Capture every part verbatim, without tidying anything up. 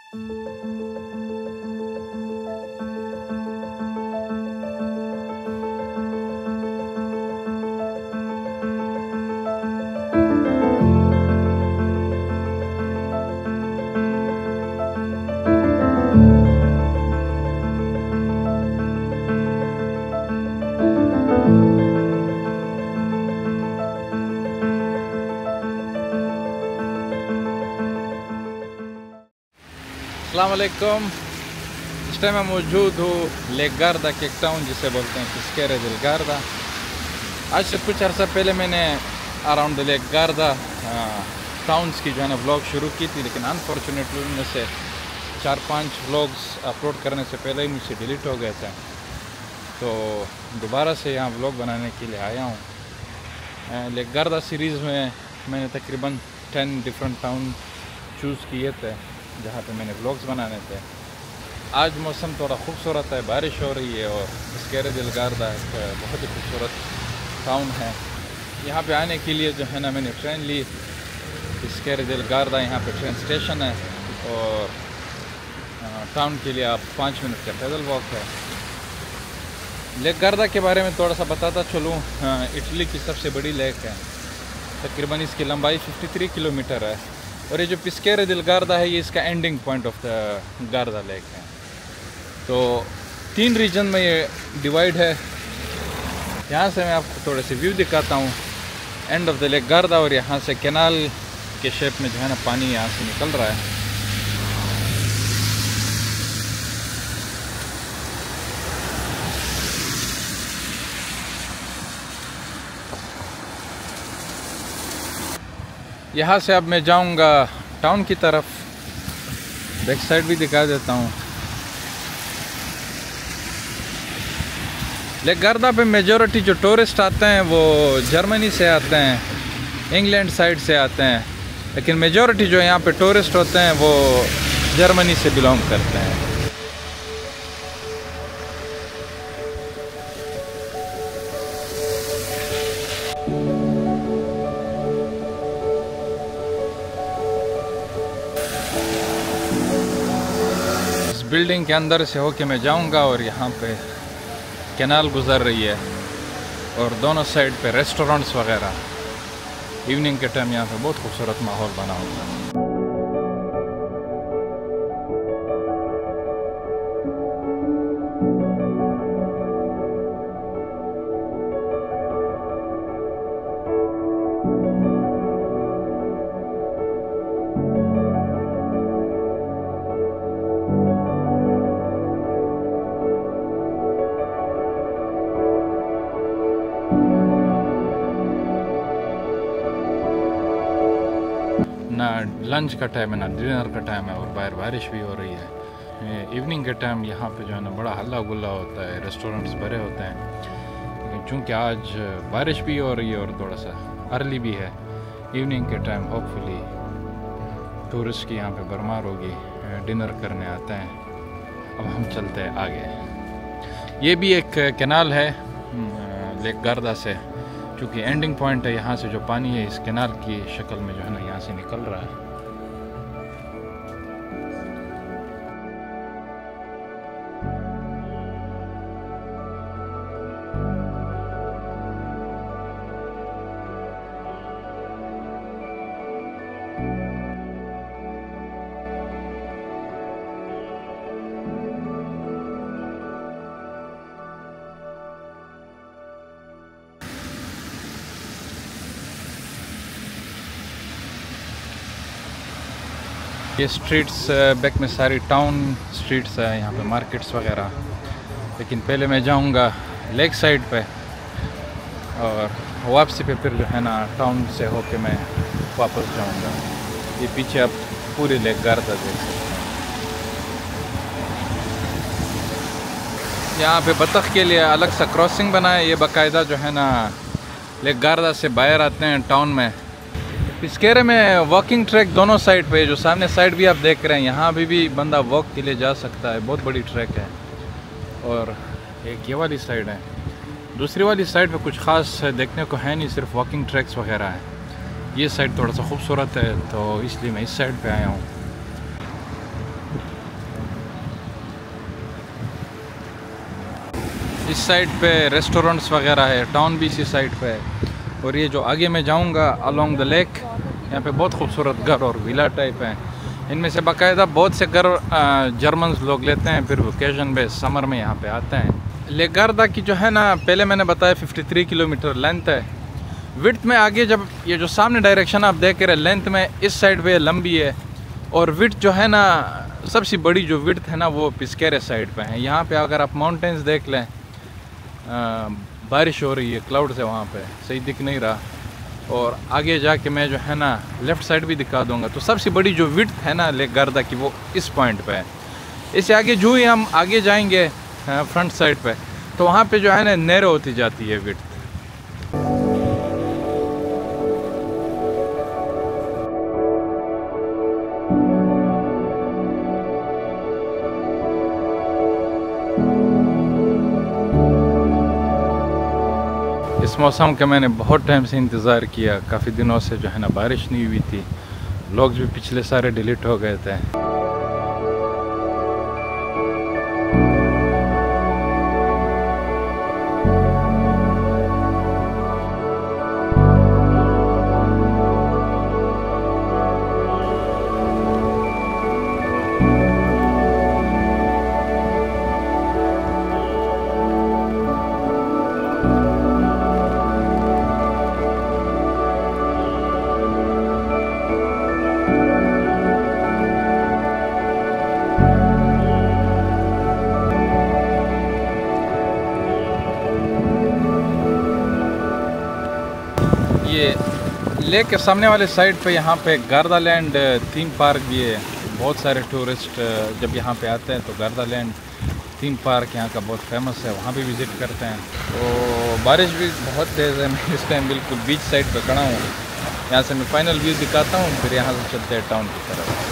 अस्सलाम वालेकुम। इस टाइम मैं मौजूद हूँ लेक गार्दा, केप टाउन जिसे बोलते हैं, पिस्केरा del Garda। आज से कुछ अर्सा पहले मैंने around the lake Garda towns की जो है ना व्लॉग शुरू की थी, लेकिन अनफॉर्चुनेटली उनमें से चार पांच व्लॉग्स अपलोड करने से पहले ही मुझसे डिलीट हो गए थे। तो दोबारा से यहाँ व्लॉग बनाने के लिए आया हूँ। लेक गार्दा सीरीज़ में मैंने तकरीबन टेन डिफरेंट टाउन चूज़ किए थे जहाँ पे मैंने व्लॉग्स बनाने थे। आज मौसम थोड़ा खूबसूरत है, बारिश हो रही है और पिस्केरा del Garda एक बहुत ही खूबसूरत टाउन है। यहाँ पे आने के लिए जो है ना मैंने ट्रेन ली। पिस्केरा del Garda यहाँ पे ट्रेन स्टेशन है और टाउन के लिए आप पाँच मिनट का पैदल वॉक है। लेक गार्दा के बारे में थोड़ा सा बताता चलूँ। इटली की सबसे बड़ी लेक है, तकरीबन इसकी लंबाई तिरेपन किलोमीटर है और ये जो पिस्केरा del Garda है ये इसका ending point of the Garda lake है। तो तीन रीजन में ये डिवाइड है। यहाँ से मैं आपको थोड़े से व्यू दिखाता हूँ end of the lake Garda, और यहाँ से कैनाल के शेप में जो है ना पानी यहाँ से निकल रहा है। यहाँ से अब मैं जाऊँगा टाउन की तरफ। बैक साइड भी दिखा देता हूँ। लेक गार्दा पे मेजॉरिटी जो टूरिस्ट आते हैं वो जर्मनी से आते हैं, इंग्लैंड साइड से आते हैं, लेकिन मेजॉरिटी जो यहाँ पे टूरिस्ट होते हैं वो जर्मनी से बिलोंग करते हैं। बिल्डिंग के अंदर से होके मैं जाऊंगा और यहाँ पे कैनाल गुजर रही है और दोनों साइड पे रेस्टोरेंट्स वगैरह। इवनिंग के टाइम यहाँ पे बहुत खूबसूरत माहौल बना होता है। ना लंच का टाइम है ना डिनर का टाइम है और बाहर बारिश भी हो रही है। इवनिंग के टाइम यहाँ पे जो है ना बड़ा हल्ला गुल्ला होता है, रेस्टोरेंट्स भरे होते हैं। लेकिन चूँकि आज बारिश भी हो रही है और थोड़ा सा अर्ली भी है, इवनिंग के टाइम होपफुली टूरिस्ट की यहाँ पे भरमार होगी, डिनर करने आते हैं। अब हम चलते हैं आगे। ये भी एक कैनाल है लेक गार्दा से, क्योंकि एंडिंग पॉइंट है। यहाँ से जो पानी है इस कैनाल की शक्ल में जो है ना यहाँ से निकल रहा है। ये स्ट्रीट्स बैक में सारी टाउन स्ट्रीट्स है, यहाँ पे मार्केट्स वगैरह। लेकिन पहले मैं जाऊँगा लेक साइड पे और वापसी पे फिर जो है ना टाउन से होके मैं वापस जाऊँगा। ये पीछे आप पूरी लेक गार्दा देख सकते हैं। यहाँ पे बतख के लिए अलग सा क्रॉसिंग बना है। ये बाकायदा जो है ना लेक गार्दा से बाहर आते हैं टाउन में। पिस्केरा में वॉकिंग ट्रैक दोनों साइड पे, जो सामने साइड भी आप देख रहे हैं, यहाँ भी भी बंदा वॉक के लिए जा सकता है। बहुत बड़ी ट्रैक है। और एक ये वाली साइड है, दूसरी वाली साइड पे कुछ ख़ास देखने को है नहीं, सिर्फ वॉकिंग ट्रैक्स वगैरह हैं। ये साइड थोड़ा सा खूबसूरत है तो इसलिए मैं इस साइड पे आया हूँ। इस साइड पे रेस्टोरेंट्स वगैरह है, टाउन भी इसी साइड पे है। और ये जो आगे मैं जाऊंगा अलोंग द लेक, यहाँ पे बहुत खूबसूरत घर और विला टाइप हैं। इनमें से बाकायदा बहुत से घर जर्मन लोग लेते हैं, फिर वेकेशन पे समर में यहाँ पे आते हैं। लेक गार्दा की जो है ना, पहले मैंने बताया तिरेपन किलोमीटर लेंथ है। विड्थ में आगे जब ये जो सामने डायरेक्शन आप देख रहे हैं, लेंथ में इस साइड पे लंबी है, और विड्थ जो है ना, सबसे बड़ी जो विड्थ है ना वो पिस्केरे साइड पे है। यहाँ पे अगर आप माउंटेन्स देख लें, आ, बारिश हो रही है, क्लाउड्स है वहाँ पे, सही दिख नहीं रहा। और आगे जाके मैं जो है ना लेफ़्ट साइड भी दिखा दूंगा। तो सबसे बड़ी जो विड्थ है ना लेक गार्दा की, वो इस पॉइंट पे है। इससे आगे जो ही हम आगे जाएंगे फ्रंट साइड पे, तो वहाँ पे जो है ना नैरो होती जाती है विड्थ। इस मौसम का मैंने बहुत टाइम से इंतज़ार किया, काफ़ी दिनों से जो है ना बारिश नहीं हुई थी, व्लॉग्स भी पिछले सारे डिलीट हो गए थे। ये लेक के सामने वाले साइड पे यहाँ पे गार्दा लैंड थीम पार्क भी है। बहुत सारे टूरिस्ट जब यहाँ पे आते हैं तो गार्दा लैंड थीम पार्क यहाँ का बहुत फेमस है, वहाँ भी विज़िट करते हैं। तो बारिश भी बहुत तेज़ है, मैं इस टाइम बिल्कुल बीच साइड पे खड़ा हूँ। यहाँ से मैं फाइनल व्यू दिखाता हूँ, फिर यहाँ से चलते हैं टाउन की तरफ।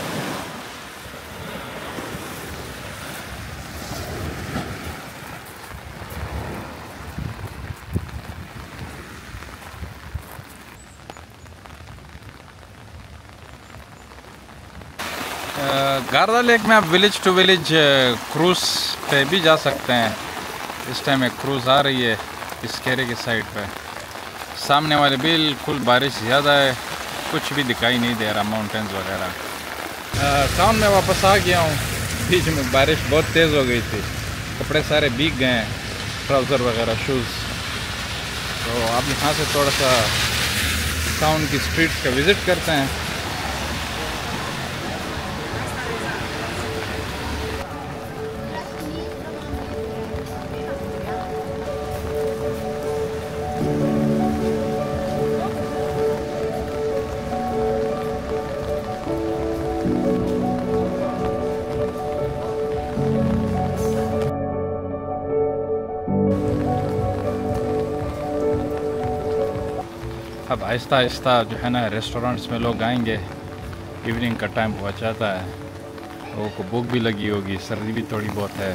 गार्दा लेक में आप विलेज टू विलेज क्रूज़ पे भी जा सकते हैं। इस टाइम एक क्रूज़ आ रही है पिस्केरे के साइड पे। सामने वाले बिल्कुल बारिश ज़्यादा है, कुछ भी दिखाई नहीं दे रहा, माउंटेन्स वगैरह। टाउन में वापस आ गया हूँ, बीच में बारिश बहुत तेज़ हो गई थी, कपड़े सारे भीग गए हैं, ट्राउज़र वगैरह, शूज़। तो अब यहाँ से थोड़ा सा टाउन की स्ट्रीट्स का विज़िट करते हैं। अब आहिस्ता आहिस्ता जो है ना रेस्टोरेंट्स में लोग आएंगे, इवनिंग का टाइम हुआ चाहता है, लोगों को भूख भी लगी होगी, सर्दी भी थोड़ी बहुत है।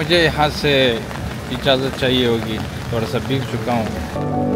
मुझे यहाँ से इजाज़त चाहिए होगी, थोड़ा सा भीग चुका हूँ।